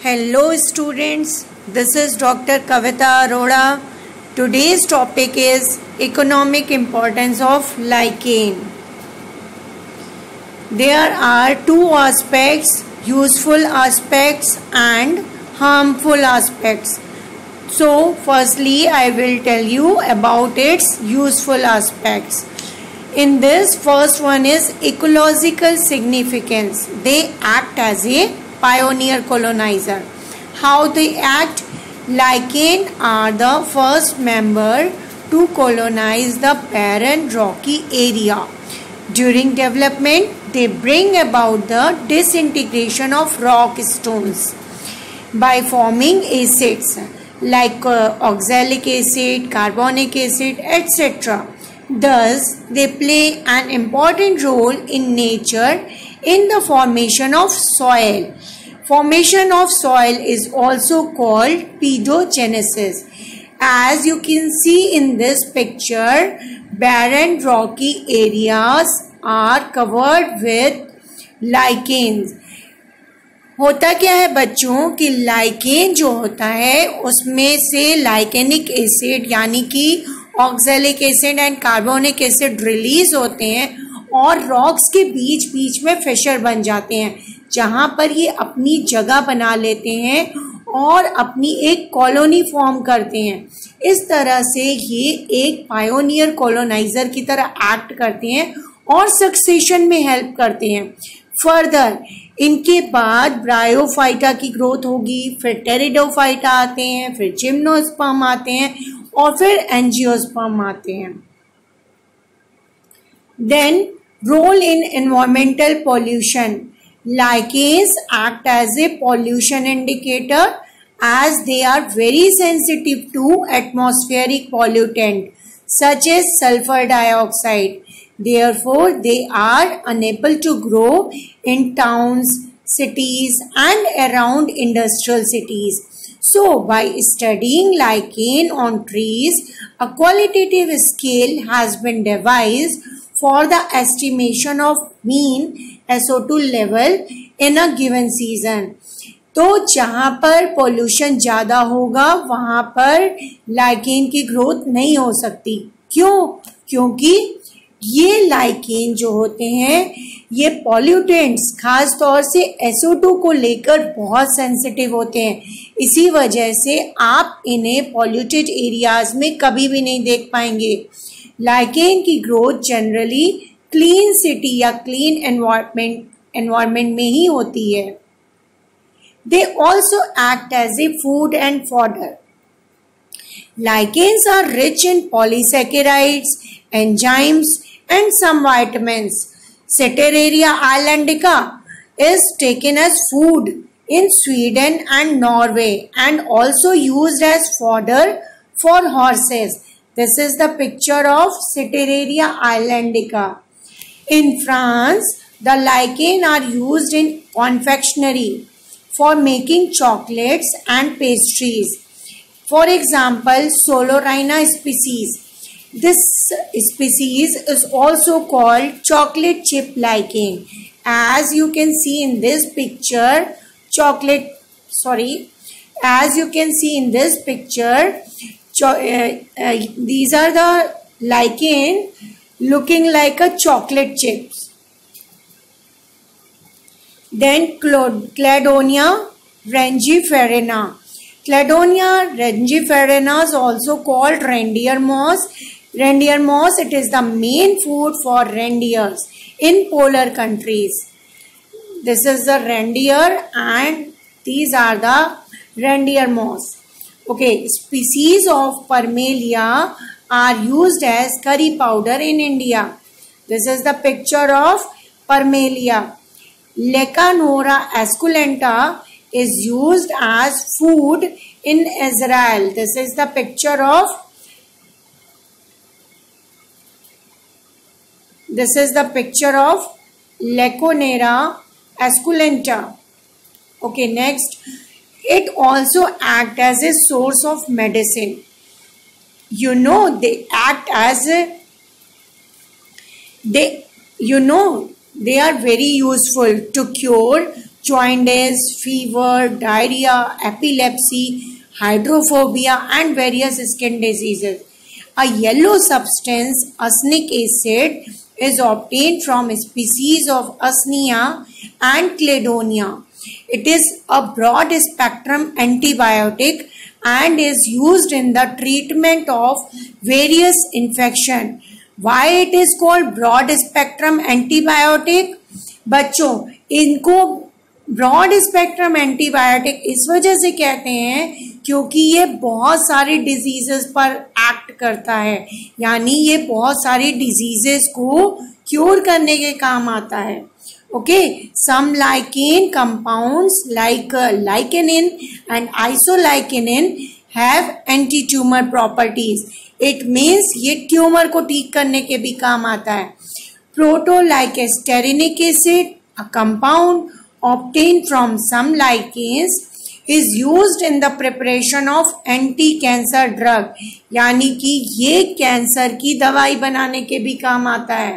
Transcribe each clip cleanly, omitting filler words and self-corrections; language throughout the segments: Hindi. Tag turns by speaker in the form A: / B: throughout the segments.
A: Hello students, this is Dr. Kavita Arora. Today's topic is economic importance of lichen. There are two aspects, useful aspects and harmful aspects. So firstly I will tell you about its useful aspects. In this, first one is ecological significance. They act as a pioneer colonizer. How they act? Lichen are the first member to colonize the barren rocky area. During development, they bring about the disintegration of rock stones by forming acids like oxalic acid, carbonic acid, etc. Thus, they play an important role in nature in the formation of soil. Formation of soil is also called pedogenesis. As you can see in this picture, barren rocky areas are covered with lichens. होता क्या है बच्चों कि लाइकेन जो होता है उसमें से लाइकेनिक एसिड यानी कि oxalic acid and carbonic acid release होते हैं और रॉक्स के बीच बीच में फिशर बन जाते हैं जहां पर ये अपनी जगह बना लेते हैं और अपनी एक कॉलोनी फॉर्म करते हैं। इस तरह से ये एक पायोनियर कॉलोनाइजर की तरह एक्ट करते हैं और सक्सेशन में हेल्प करते हैं। फर्दर इनके बाद ब्रायोफाइटा की ग्रोथ होगी, फिर टेरिडोफाइटा आते हैं, फिर जिम्नोस्पर्म आते हैं और फिर एंजियोस्पर्म आते हैं। Then role in environmental pollution. Lichens act as a pollution indicator as they are very sensitive to atmospheric pollutant such as sulfur dioxide. Therefore, they are unable to grow in towns, cities and around industrial cities. So, by studying lichen on trees, a qualitative scale has been devised for the estimation of mean SO2 level in a given season. तो जहाँ पर पोल्यूशन ज़्यादा होगा वहाँ पर लाइकेन की ग्रोथ नहीं हो सकती। क्यों? क्योंकि ये लाइकेन जो होते हैं ये पॉल्यूटेंट्स खास तौर से SO2 को लेकर बहुत सेंसिटिव होते हैं। इसी वजह से आप इन्हें पॉल्यूटेड एरियाज में कभी भी नहीं देख पाएंगे। लाइकेन की ग्रोथ जनरली क्लीन सिटी या क्लीन एनवायरमेंट में ही होती है। They also act as a food and fodder. Lichens are rich in polysaccharides, enzymes and some vitamins. Ceteraria islandica is taken as food in Sweden and Norway and also used as fodder for horses. This is the picture of Ceteraria islandica. In France, the lichen are used in confectionery for making chocolates and pastries. For example, Solorina species. This species is also called chocolate chip lichen. As you can see in this picture, these are the lichen looking like a chocolate chips. Then Cladonia rangiferina. Cladonia rangiferina is also called reindeer moss. Reindeer moss, it is the main food for reindeers in polar countries. This is the reindeer and these are the reindeer moss. Okay, species of Parmelia are used as curry powder in India. This is the picture of Parmelia. Lecanora esculenta is used as food in Israel. This is the picture of Lecanora esculenta. Okay, next. It also acts as a source of medicine. You know, they act as they are very useful to cure jaundice, fever, diarrhea, epilepsy, hydrophobia and various skin diseases. A yellow substance, arsenic acid, is obtained from a species of Usnea and Cladonia. It is a broad spectrum antibiotic and is used in the treatment of various infection. Why it is called broad spectrum antibiotic? बच्चों, इनको ब्रॉड स्पेक्ट्रम एंटीबायोटिक इस वजह से कहते हैं क्योंकि ये बहुत सारे डिजीजेस पर एक्ट करता है, यानी ये बहुत सारी डिजीजेस को क्योर करने के काम आता है. Okay, some lichen compounds like licinin and isolicinin have anti-tumor properties. It means ये ट्यूमर को ठीक करने के भी काम आता है. Protolycasterinic acid, a compound obtained from some lichens, is used in the preparation of anti-cancer drug. यानी कि ये कैंसर की दवाई बनाने के भी काम आता है.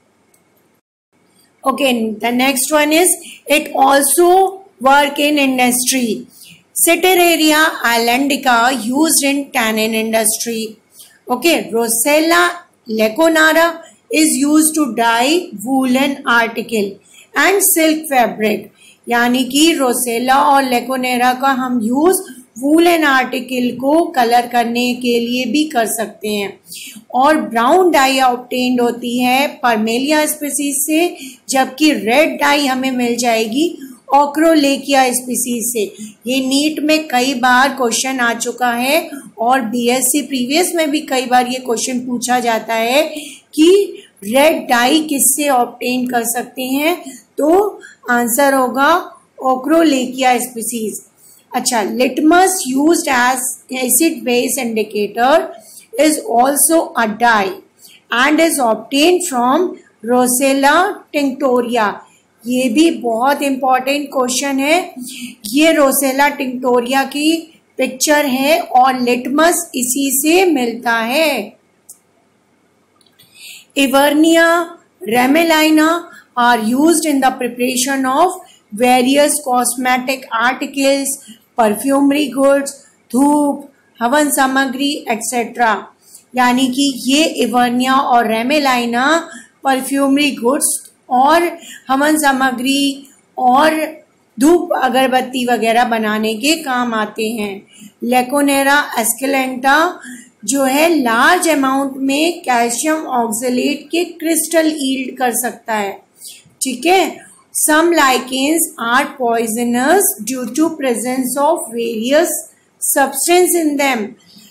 A: Okay, the next one is it also work in industry. Ceteraria islandica used in tannin industry. Okay, Rossella leconara is used to dye woolen article and silk fabric. यानी कि रोसेला और लेकोनेरा का हम यूज वूलन आर्टिकल को कलर करने के लिए भी कर सकते हैं. और ब्राउन डाई ऑब्टेन्ड होती है परमेलिया स्पीसीज से, जबकि रेड डाई हमें मिल जाएगी ओक्रोलेकिया स्पीसीज से. ये नीट में कई बार क्वेश्चन आ चुका है और बीएससी प्रीवियस में भी कई बार ये क्वेश्चन पूछा जाता है कि रेड डाई किससे ऑब्टेन कर सकते हैं, तो आंसर होगा ओक्रोलेकिया स्पीसीज. अच्छा, litmus used as acid base indicator is also a dye and is obtained from Rossella tinctoria. ये भी बहुत इंपॉर्टेंट क्वेश्चन है. ये रोसेला टिंक्टोरिया की पिक्चर है और लिटमस इसी से मिलता है. Evernia, Ramalina are used in the preparation of various cosmetic articles, perfumery goods, धूप, हवन सामग्री एक्सेट्रा. यानी कि ये इवर्निया और रेमेलाइना परफ्यूमरी गुड्स और हवन सामग्री और धूप अगरबत्ती वगैरह बनाने के काम आते हैं. लेकोनेरा एस्केलेंटा जो है लार्ज अमाउंट में कैल्शियम ऑक्सलेट के क्रिस्टल ईल्ड कर सकता है. ठीक है. Some lichens are poisonous due to presence of various substance in them.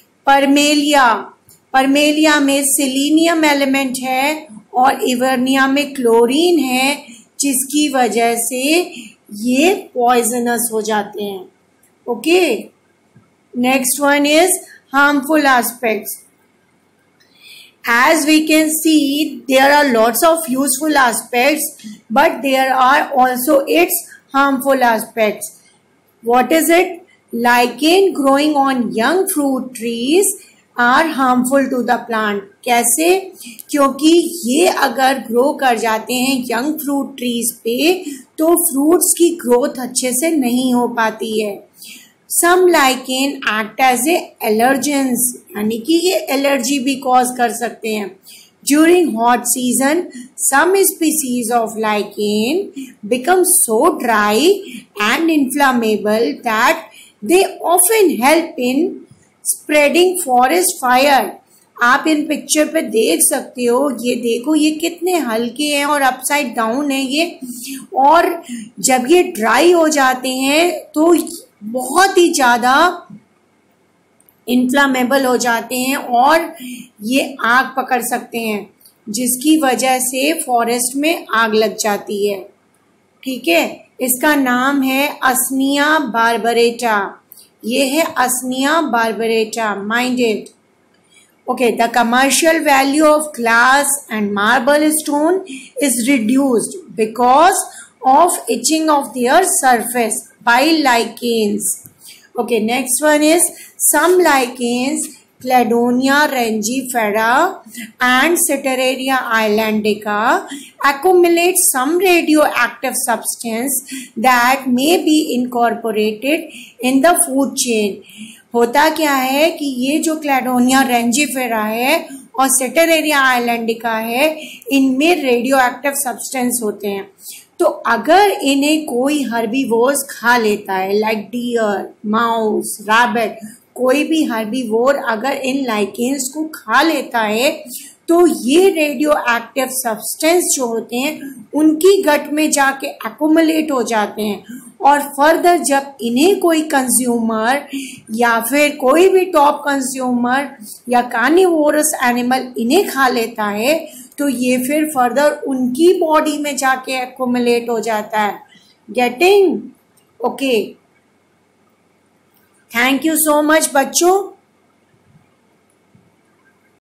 A: Parmelia में सिलीनियम एलिमेंट है और इवर्निया में क्लोरीन है, जिसकी वजह से ये पॉइजनस हो जाते हैं. Okay, next one is harmful aspects. As we can see, there are lots of useful aspects, but there are also its harmful aspects. What is it? Lichen growing on young fruit trees are harmful to the plant. कैसे? क्योंकि ये अगर ग्रो कर जाते हैं यंग फ्रूट ट्रीज पे तो फ्रूट्स की ग्रोथ अच्छे से नहीं हो पाती है. Some lichen act as a allergens, यानी कि ये एलर्जी भी कॉज कर सकते हैं. During hot season, some species of lichen become so dry and inflammable that they often help in spreading forest fire. आप इन पिक्चर पे देख सकते हो, ये देखो ये कितने हल्के हैं और अपसाइड डाउन है ये, और जब ये ड्राई हो जाते हैं तो बहुत ही ज्यादा इन्फ्लामेबल हो जाते हैं और ये आग पकड़ सकते हैं, जिसकी वजह से फॉरेस्ट में आग लग जाती है. ठीक है. इसका नाम है असनिया बार्बरेटा. ये है Usnea barbata. Mind it. Okay, the commercial value of glass and marble stone is reduced because of itching of their surface by lichens. Okay, next one is some lichens Cladonia rangifera and Ceteraria islandica accumulate some radioactive substance that may be incorporated in the food chain. होता क्या है कि ये जो क्लैडोनिया रेंजिफेरा है और सेटेरेरिया आइलैंडिका है, इनमें रेडियो एक्टिव सब्सटेंस होते हैं. तो अगर इन्हें कोई हर्बीवोर्स खा लेता है, लाइक डियर, माउस, रैबिट, कोई भी हर्बीवोर अगर इन लाइकेंस को खा लेता है, तो ये रेडियो एक्टिव सब्सटेंस जो होते हैं उनकी गट में जाके एक्युमुलेट हो जाते हैं. और फर्दर जब इन्हें कोई कंज्यूमर या फिर कोई भी टॉप कंज्यूमर या कार्निवोरस एनिमल इन्हें खा लेता है, तो ये फिर फर्दर उनकी बॉडी में जाके एक्युमुलेट हो जाता है. Getting? Okay, thank you so much बच्चों.